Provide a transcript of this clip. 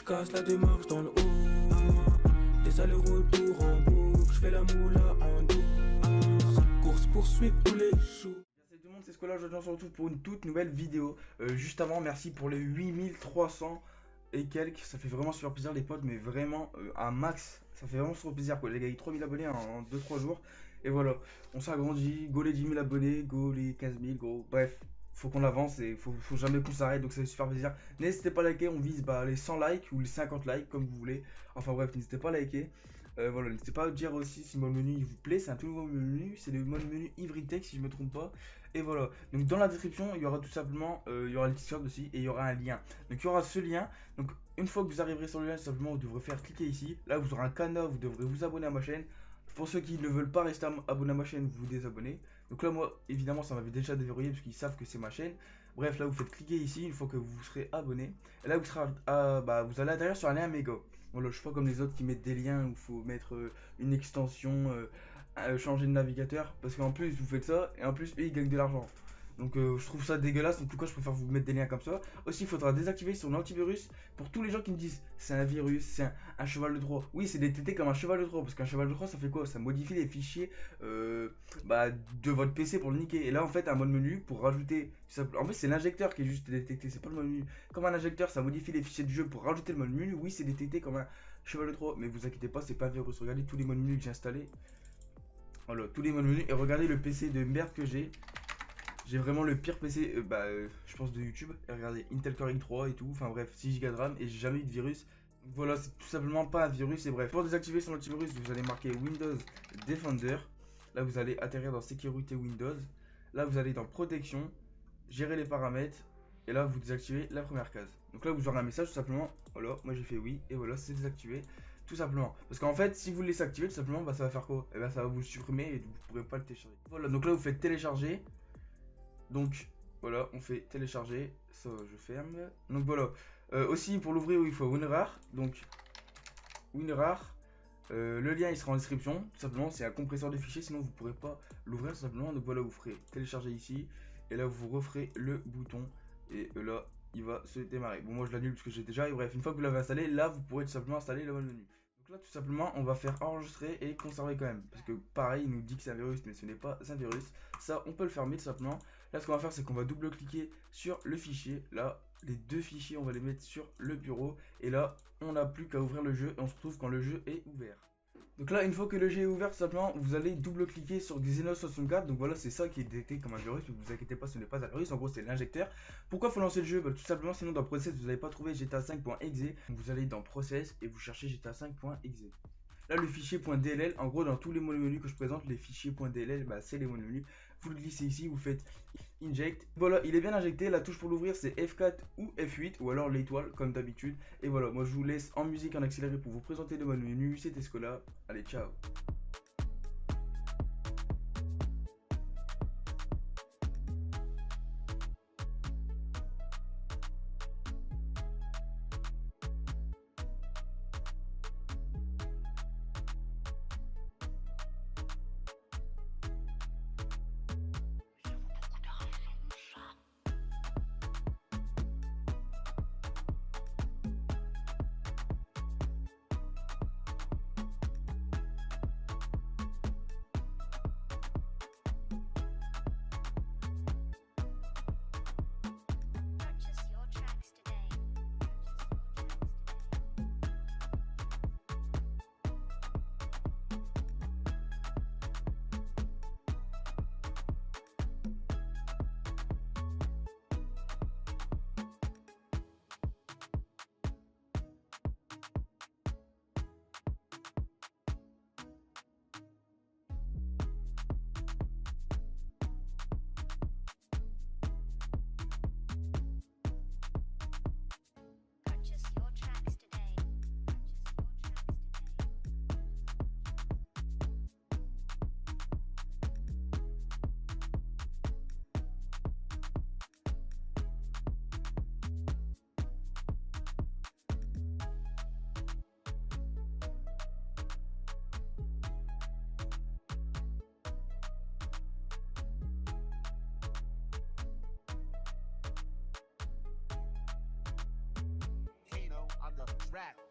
casse la démarche dans le haut. Des allers-retours en boucle, je fais la moula en douce. Course poursuite tous les jours. Salut tout le monde, c'est Scola, aujourd'hui on se retrouve pour une toute nouvelle vidéo. Juste avant, merci pour les 8300 et quelques, ça fait vraiment super plaisir les potes, mais vraiment un max, ça fait vraiment super plaisir quoi. Les gars, 3000 abonnés en 2-3 jours, et voilà, on s'agrandit, go les 10 000 abonnés, go les 15 000, go, bref. Faut qu'on avance et faut jamais qu'on s'arrête, donc ça fait super plaisir. N'hésitez pas à liker, on vise les 100 likes ou les 50 likes comme vous voulez. Enfin bref, n'hésitez pas à liker. Voilà, n'hésitez pas à dire aussi si mon menu il vous plaît, c'est un tout nouveau menu, c'est le mode menu Ivritech si je me trompe pas. Et voilà, donc dans la description il y aura tout simplement, il y aura le Discord aussi et il y aura un lien. Donc il y aura ce lien, donc une fois que vous arriverez sur le lien, simplement vous devrez faire cliquer ici. Là vous aurez un cadenas, vous devrez vous abonner à ma chaîne. Pour ceux qui ne veulent pas rester abonnés à ma chaîne, vous vous désabonnez. Donc là moi évidemment ça m'avait déjà déverrouillé parce qu'ils savent que c'est ma chaîne. Bref, là vous faites cliquer ici une fois que vous serez abonné. Et là vous serez vous allez atterrir sur un lien méga. Voilà, je suis pas comme les autres qui mettent des liens où il faut mettre une extension, changer de navigateur. Parce qu'en plus vous faites ça et en plus eux ils gagnent de l'argent. Donc je trouve ça dégueulasse, donc pourquoi je préfère vous mettre des liens comme ça. Aussi il faudra désactiver son antivirus. Pour tous les gens qui me disent c'est un virus, c'est un cheval de Troie. Oui, c'est détecté comme un cheval de Troie. Parce qu'un cheval de Troie ça fait quoi? Ça modifie les fichiers de votre PC pour le niquer. Et là en fait un mode menu pour rajouter. En fait c'est l'injecteur qui est juste détecté, c'est pas le mode menu. Comme un injecteur ça modifie les fichiers de jeu pour rajouter le mode menu. Oui, c'est détecté comme un cheval de Troie. Mais vous inquiétez pas, c'est pas un virus. Regardez tous les modes menus que j'ai installés. Voilà, tous les modes menus. Et regardez le PC de merde que j'ai. J'ai vraiment le pire PC, je pense, de YouTube. Et regardez, Intel Core i3 et tout. Enfin bref, 6 Go de RAM et j'ai jamais eu de virus. Donc voilà, c'est tout simplement pas un virus. Et bref, pour désactiver son antivirus, vous allez marquer Windows Defender. Là, vous allez atterrir dans Sécurité Windows. Là, vous allez dans Protection, Gérer les paramètres. Et là, vous désactivez la première case. Donc là, vous aurez un message tout simplement. Voilà, moi j'ai fait oui. Et voilà, c'est désactivé. Tout simplement. Parce qu'en fait, si vous le laissez activer, tout simplement, ça va faire quoi? Et ça va vous supprimer et vous pourrez pas le télécharger. Voilà, donc là, vous faites télécharger. Donc voilà, on fait télécharger, ça je ferme. Donc voilà, aussi pour l'ouvrir il faut WinRAR. Donc WinRAR, le lien il sera en description. Tout simplement c'est un compresseur de fichiers, sinon vous pourrez pas l'ouvrir tout simplement. Donc voilà, vous ferez télécharger ici. Et là vous referez le bouton. Et là il va se démarrer. Bon moi je l'annule parce que j'ai déjà. Et bref, une fois que vous l'avez installé, là vous pourrez tout simplement installer le menu. Donc là tout simplement on va faire enregistrer et conserver quand même. Parce que pareil il nous dit que c'est un virus mais ce n'est pas un virus. Ça on peut le fermer tout simplement. Là ce qu'on va faire c'est qu'on va double cliquer sur le fichier. Là les deux fichiers on va les mettre sur le bureau. Et là on n'a plus qu'à ouvrir le jeu et on se retrouve quand le jeu est ouvert. Donc là une fois que le jeu est ouvert tout simplement vous allez double cliquer sur Xenos 64. Donc voilà c'est ça qui est détecté comme un virus. Mais vous inquiétez pas, ce n'est pas un virus, en gros c'est l'injecteur. Pourquoi faut lancer le jeu? Tout simplement sinon dans Process vous n'avez pas trouvé GTA 5.exe. Vous allez dans Process et vous cherchez GTA 5.exe. Là le fichier .dll, en gros dans tous les mots menus que je présente, les fichiers .dll c'est les mots menus. Vous le glissez ici, vous faites inject. Voilà, il est bien injecté. La touche pour l'ouvrir c'est F4 ou F8 ou alors l'étoile comme d'habitude. Et voilà, moi je vous laisse en musique en accéléré pour vous présenter le mode menu. C'était Scola. Allez, ciao. rap.